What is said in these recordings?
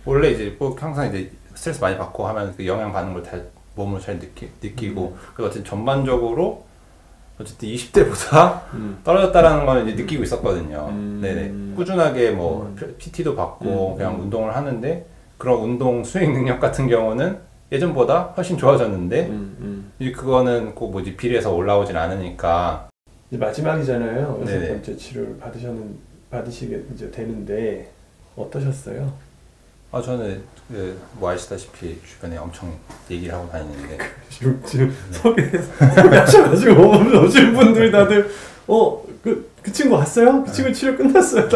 원래 이제 뭐 항상 이제 스트레스 많이 받고 하면 그 영향 받는 걸 다 몸으로 잘 느끼고 그리고 어쨌든 전반적으로 어쨌든 20대보다 떨어졌다라는 거는 이제 느끼고 있었거든요. 네네. 꾸준하게 뭐 PT도 받고 그냥 운동을 하는데 그런 운동 수행 능력 같은 경우는 예전보다 훨씬 좋아졌는데 이제 그거는 꼭 뭐지 비례해서 올라오진 않으니까 이제 마지막이잖아요. 여섯 네네. 번째 치료를 받으시게 이제 되는데 어떠셨어요? 저는 뭐 아시다시피 주변에 엄청 얘기를 하고 다니는데 지금 소개하셔가지고 오신 분들이 다들 그 친구 왔어요? 그 친구 치료 끝났어요.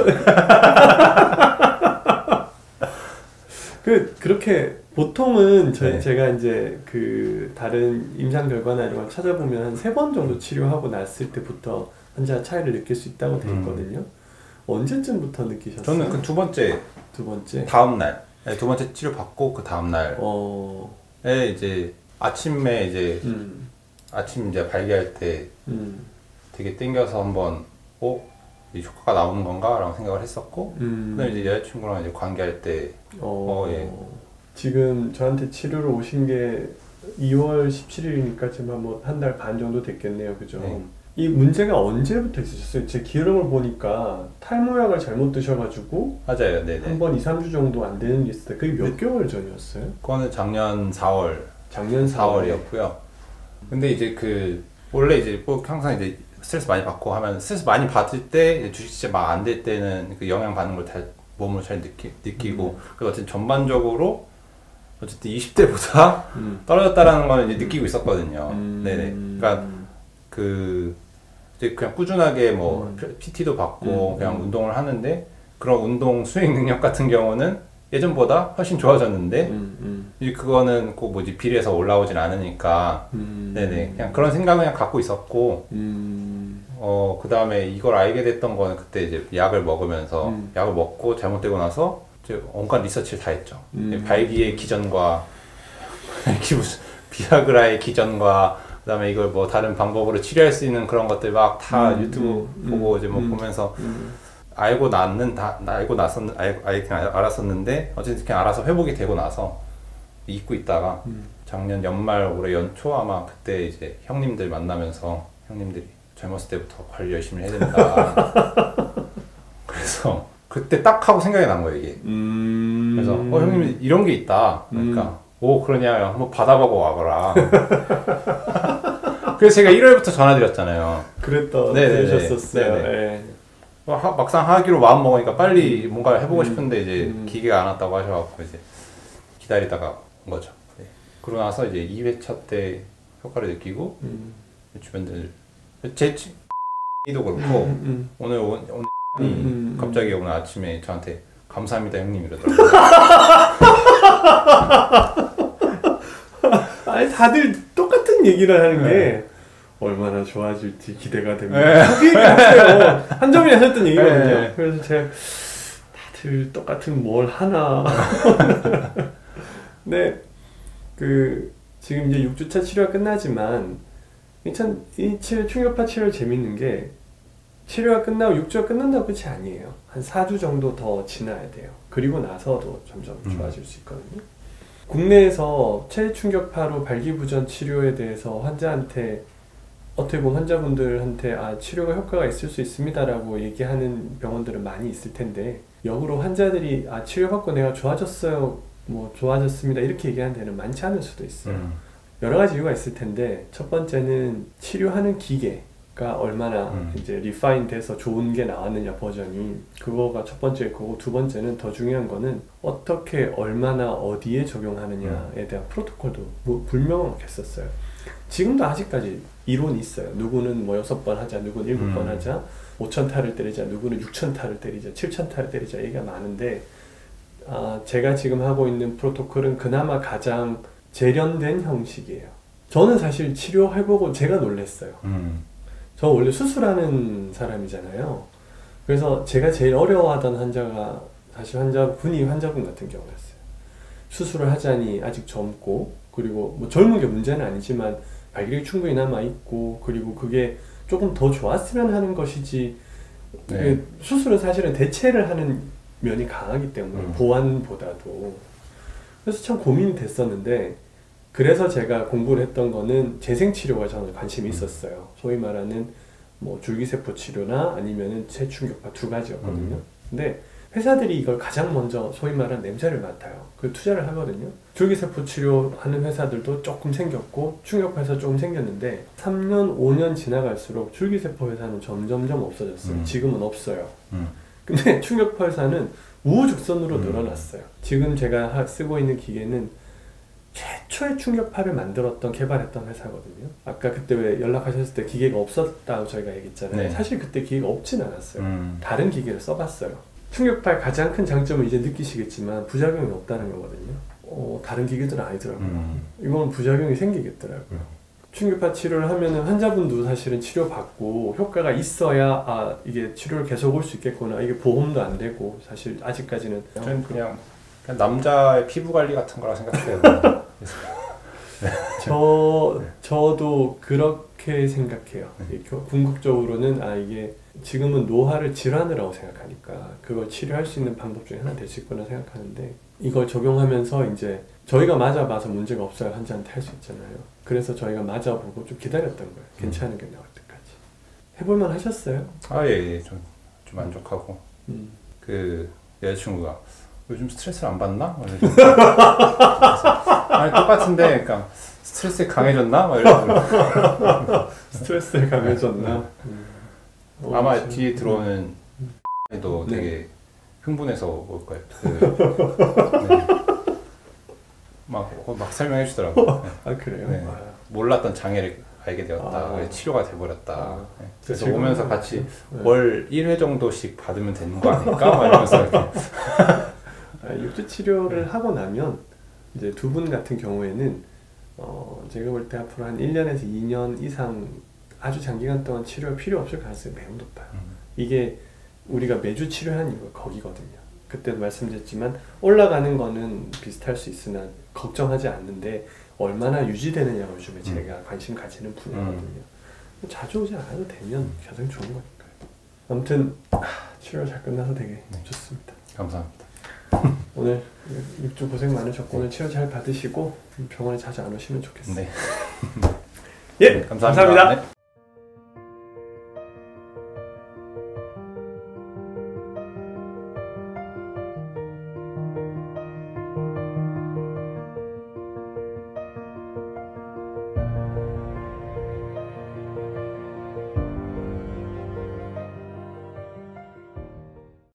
그렇게 보통은 제가 이제 그 다른 임상 결과나 이런 걸 찾아보면 한 3번 정도 치료하고 났을 때부터 환자 차이를 느낄 수 있다고 돼 있거든요. 언제쯤부터 느끼셨어요? 저는 그 두 번째 다음 날, 두 번째 치료 받고 그 다음 날에 이제 아침에 이제 아침 이제 발기할 때 되게 땡겨서 한번 이 효과가 나오는 건가? 라고 생각을 했었고 그다음에 이제 여자친구랑 이제 관계할 때 예. 지금 저한테 치료를 오신 게 2월 17일이니까 지금 한 달 반 정도 됐겠네요. 그죠? 네. 이 문제가 언제부터 있으셨어요? 제 기록을 보니까 탈모약을 잘못 드셔가지고 맞아요. 네네. 한 번 2, 3주 정도 안 되는 게 있었어요. 그게 몇 개월 전이었어요? 그거는 작년 4월. 작년 4월이었고요. 근데 이제 원래 이제 뭐 항상 이제 스트레스 많이 받고 하면 스트레스 많이 받을 때 주식 시장 막 안 될 때는 그 영향 받는 걸 다 몸으로 잘 느끼고 그리고 어쨌든 전반적으로 어쨌든 20대보다 떨어졌다라는 거는 이제 느끼고 있었거든요. 네네. 그러니까 이제 그냥 꾸준하게 뭐 PT도 받고 그냥 운동을 하는데 그런 운동 수행 능력 같은 경우는 예전보다 훨씬 좋아졌는데 이제 그거는 꼭 뭐지 비례해서 올라오진 않으니까 네네. 그냥 그런 생각을 그냥 갖고 있었고 그 다음에 이걸 알게 됐던 거는 그때 이제 약을 먹으면서 약을 먹고 잘못되고 나서 이제 온갖 리서치를 다 했죠. 발기의 기전과 비아그라의 기전과 그다음에 이걸 뭐 다른 방법으로 치료할 수 있는 그런 것들 막 다 유튜브 보고 이제 뭐 보면서 알았었는데 어쨌든 그냥 알아서 회복이 되고 나서 잊고 있다가 작년 연말 올해 연초 아마 그때 이제 형님들 만나면서 형님들이 젊었을 때부터 관리 열심히 해야 된다. 그래서 그때 딱 하고 생각이 난 거예요 이게. 그래서 형님 이런 게 있다. 그러니까 그러냐 한번 받아보고 와봐라. 그래서 제가 1월부터 전화드렸잖아요. 그러셨었어요. 네. 막상 하기로 마음 먹으니까 빨리 뭔가 해보고 싶은데 이제 기계가 안 왔다고 하셔갖고 이제 기다리다가 온 거죠. 네. 그러고 나서 이제 2회차 때 효과를 느끼고 주변들 제 도 그렇고 오늘 갑자기 오늘 아침에 저한테 감사합니다 형님 이러더라고요. 아니 다들 똑같은 얘기를 하는 게 얼마나 좋아질지 기대가 됩니다. 하세요. 한점이 하셨던 얘기거든요. 그래서 제가 다들 똑같은 뭘 하나. 네, 지금 이제 6주차 치료가 끝나지만 이 충격파 치료 재밌는 게 치료가 끝나고 6주가 끝난다고 끝이 아니에요. 한 4주 정도 더 지나야 돼요. 그리고 나서도 점점 좋아질 수 있거든요. 국내에서 체충격파로 발기부전 치료에 대해서 환자한테 어떻게 보면 환자분들한테 치료가 효과가 있을 수 있습니다라고 얘기하는 병원들은 많이 있을 텐데 역으로 환자들이 치료받고 내가 좋아졌어요, 뭐 좋아졌습니다 이렇게 얘기하는 데는 많지 않을 수도 있어요. 여러 가지 이유가 있을 텐데 첫 번째는 치료하는 기계가 얼마나 이제 리파인 돼서 좋은 게 나왔느냐 버전이 그거가 첫 번째 거고 두 번째는 더 중요한 거는 어떻게 얼마나 어디에 적용하느냐에 대한 프로토콜도 불명확했었어요. 지금도 아직까지 이론이 있어요. 누구는 뭐 6번 하자, 누구는 7번 하자, 5,000타를 때리자, 누구는 6,000타를 때리자, 7,000타를 때리자 얘기가 많은데 제가 지금 하고 있는 프로토콜은 그나마 가장 재련된 형식이에요. 저는 사실 치료해보고 제가 놀랐어요. 저 원래 수술하는 사람이잖아요. 그래서 제가 제일 어려워하던 환자가 사실 환자분 같은 경우였어요. 수술을 하자니 아직 젊고 그리고 뭐 젊은 게 문제는 아니지만 발기력이 충분히 남아있고 그리고 그게 조금 더 좋았으면 하는 것이지 수술은 사실은 대체를 하는 면이 강하기 때문에 보완보다도. 그래서 참 고민이 됐었는데 그래서 제가 공부를 했던 거는 재생치료가 저는 관심이 있었어요. 소위 말하는 뭐 줄기세포 치료나 아니면은 재충격파 두 가지였거든요. 근데 회사들이 이걸 가장 먼저 소위 말하는 냄새를 맡아요. 그 투자를 하거든요. 줄기세포 치료하는 회사들도 조금 생겼고 충격파 회사 조금 생겼는데 3년, 5년 지나갈수록 줄기세포 회사는 점점점 없어졌어요. 지금은 없어요. 근데 충격파 회사는 우후죽순으로 늘어났어요. 지금 제가 쓰고 있는 기계는 최초의 충격파를 만들었던 개발했던 회사거든요. 아까 그때 왜 연락하셨을 때 기계가 없었다고 저희가 얘기했잖아요. 네. 사실 그때 기계가 없진 않았어요. 다른 기계를 써봤어요. 충격파의 가장 큰 장점은 이제 느끼시겠지만 부작용이 없다는 거거든요. 다른 기계들은 아니더라고요. 이건 부작용이 생기겠더라고요. 충격파 치료를 하면은 환자분도 사실은 치료받고 효과가 있어야 이게 치료를 계속 올 수 있겠구나. 이게 보험도 안 되고 사실 아직까지는 저는 그냥 남자의 피부 관리 같은 거라 생각해요. 저도 그렇게 생각해요. 궁극적으로는 이게 지금은 노화를 질환이라고 생각하니까 그걸 치료할 수 있는 방법 중에 하나 될 수 있구나 생각하는데 이걸 적용하면서 이제 저희가 맞아봐서 문제가 없어야 환자한테 할 수 있잖아요. 그래서 저희가 맞아보고 좀 기다렸던 거예요. 괜찮은 게 나올 때까지. 해볼만 하셨어요? 예. 좀 만족하고. 그 여자친구가 요즘 스트레스를 안 받나? 아니 똑같은데, 그러니까 스트레스에 강해졌나? 막 이러고. 스트레스에 강해졌나? 아마 뒤에 들어오는 애도 되게 흥분해서 올 거예요. 막 설명해 주더라고요. 그래요? 네. 몰랐던 장애를 알게 되었다. 치료가 돼버렸다. 그래서 오면서 같이 월 1회 정도씩 받으면 되는 거 아닐까? 막 이러면서 이렇게. 육주 치료를 하고 나면 이제 두 분 같은 경우에는 제가 볼 때 앞으로 한 1년에서 2년 이상 아주 장기간 동안 치료가 필요 없을 가능성이 매우 높아요. 이게 우리가 매주 치료하는 이유가 거기거든요. 그때도 말씀드렸지만 올라가는 거는 비슷할 수 있으나 걱정하지 않는데 얼마나 유지되느냐가 요즘에 제가 관심 가지는 분야거든요. 자주 오지 않아도 되면 가장 좋은 거니까요. 아무튼 치료 잘 끝나서 되게 좋습니다. 감사합니다. 오늘 6주 고생 많으셨고 오늘 치료 잘 받으시고 병원에 자주 안 오시면 좋겠어요. 네. 예, 감사합니다. 감사합니다. 네.